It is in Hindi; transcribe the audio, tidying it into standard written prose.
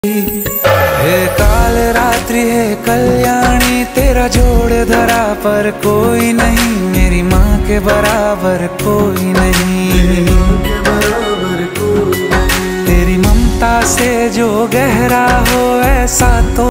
हे काल रात्रि है कल्याणी, तेरा जोड़ धरा पर कोई नहीं, मेरी माँ के बराबर कोई नहीं। तेरी ममता से जो गहरा हो ऐसा तो